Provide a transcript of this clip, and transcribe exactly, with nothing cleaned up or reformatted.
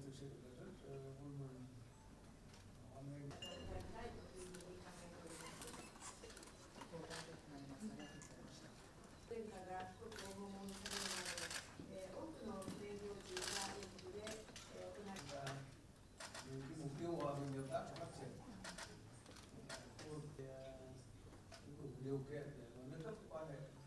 thực sự là rất uh, vui mừng, hoan nghênh. Vì cái mục tiêu hòa bình hợp tác và phát triển khu vực đủ điều kiện để nâng cấp quan hệ